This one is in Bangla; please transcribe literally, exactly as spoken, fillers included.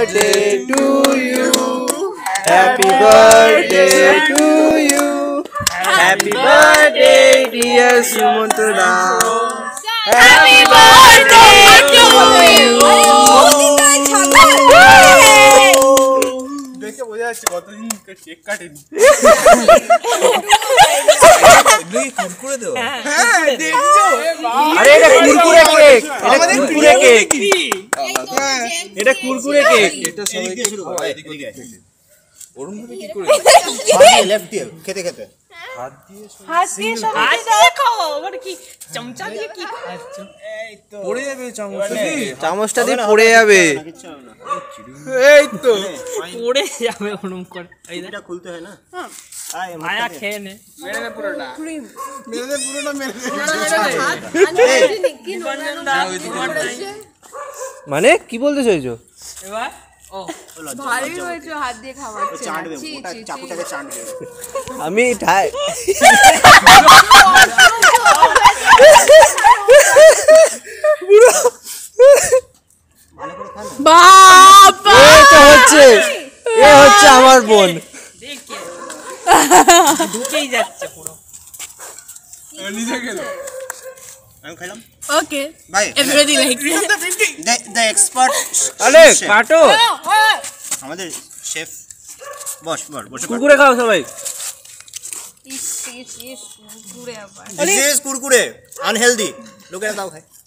birthday to you. Happy birthday to you. Happy birthday dear Sumonto da. Happy birthday to you. দেখে বোঝা যাচ্ছে কতদিন কেক কাটেনি। नहीं कुरकुरे दो হ্যাঁ দেখছো আরে এটা কুরকুরে কেক, এটা কুরকুরে কেক, এটা কুরকুরে কেক। এটা সবাইকে শুরু করো এদিকে এদিকে ওরম ভাবে কি করে দিয়ে লেফট দিয়ে খেতে খেতে হাত দিয়ে হাত দিয়ে সবাই দেখাও মানে কি চামচা দিয়ে কি খাচ্ছ এই তো পড়ে যাবে চামচটা দিয়ে চামচটা দিয়ে পড়ে যাবে। এই তো পড়ে যাবে ওরম করে এই এটা খুলতে হয় না মায়া খেয়ে নে মেরে দে পুরোটা মেরে দে পুরোটা মেরে দে। মানে কি বলতে চাইছো? এবার ও ভালোই হয়েছে হাত দিয়ে খাওয়াচ্ছে চাটবে ওটা চাকুটাকে চাটবে আমি ঠাই বাবা এই তো হচ্ছে, এ হচ্ছে আমার বোন। দেখে ঢুকেই যাচ্ছে পুরো নিজে গেল আমি খেলাম ওকে ভাই এভরিথিং লাইক দ্য এক্সপার্ট আরে কাটো, আমাদের শেফ বস বস বসে কুরকুরে খাও সবাই। ইস ইস ইস ঘুরে আবার দিস ইজ কুরকুরে আনহেলদি লোকেরা দাও খায়